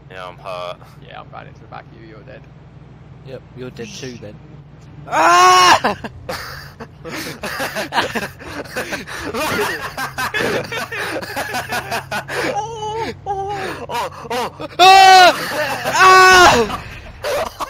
Yeah, I'm hurt. Yeah, I'm running to the back of you. You're dead. Yep, you're dead too then. Ah! Oh! Ah! Ah!